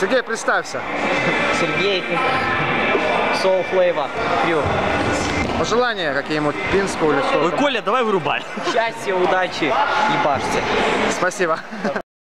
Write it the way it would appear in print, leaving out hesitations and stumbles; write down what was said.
Сергей, представься. Сергей, Soul Flavor Crew. Пожелания какие-нибудь Пинску или что? Ой, Коля, давай вырубай. Счастья, удачи, ебашьте. Спасибо.